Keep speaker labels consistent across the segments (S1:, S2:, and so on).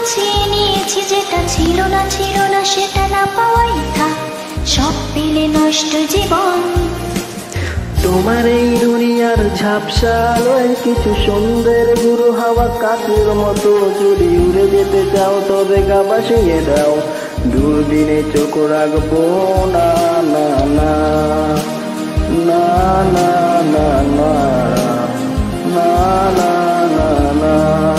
S1: গুছিয়ে নিয়েছি, যেটা ছিল না সেটা না পাওয়াই থাক, সব পেলে নষ্ট জীবন।
S2: তোমার এই দুনিয়ার ঝাপসা আলোয় কিছু সুন্দর গুরু হাওয়া কাকের মতো, যদি উড়ে যেতে চাও তবে গা ভাসিয়ে দাও, দুর্দিনে চোখ রাখবো না না না না না না না না না না না।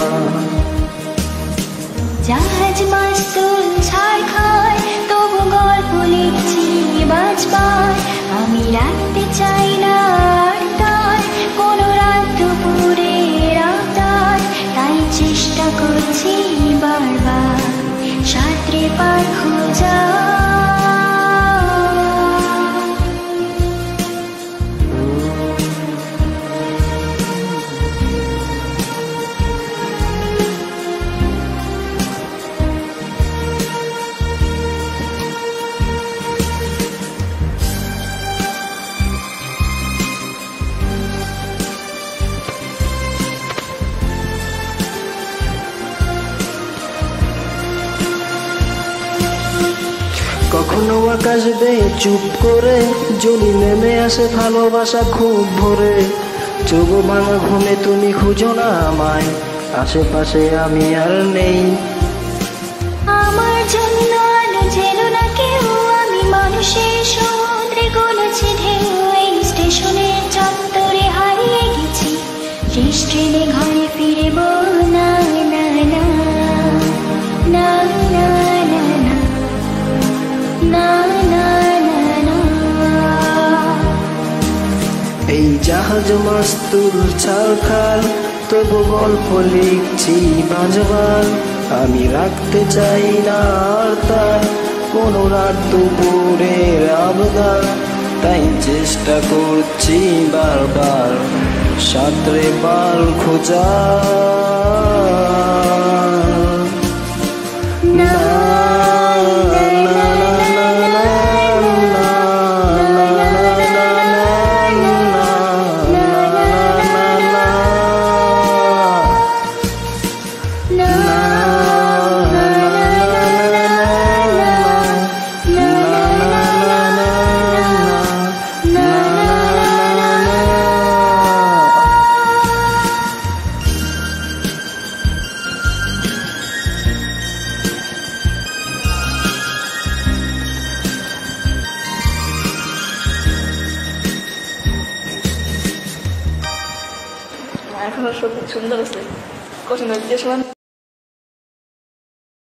S1: জাহাজ মাস্তুল ছাড় খায়, তবু গল্প লিখছি বাঁচবার, আমি রাখতে চাই না আর তার কোনো রাত দুপুরের আবদার, তাই চেষ্টা করছি বারবার সাঁতরে পার খোঁজা।
S2: কখনো আকাশ বেয়ে চুপ করে জলি নেমে আসে ভালোবাসা খুব ভরে, চোখ ভাঙা ঘুমে তুমি খুঁজো না আমায়, আশেপাশে আমি আর নেই।
S1: আমার জন্য আলো জেলো না কেউ, আমি মানুষের সমুদ্রে গলেছি ঢেউ, এই স্টেশনের চত্বরে হারিয়ে গেছি, শেষ ট্রেনে ঘরে ফিরব না না না না না না না না না না।
S2: এই জাহাজ মাস্তুল ছাড়খাল, তবু গল্প লিখছি বাঁচবার, আমি রাখতে চাই না আর তার কোনো রাত দুপুরের আবদার, তাই চেষ্টা করছি বারবার সাঁতরে পার খোঁজা।
S3: এখনো সব সুন্দর আছে, কঠিন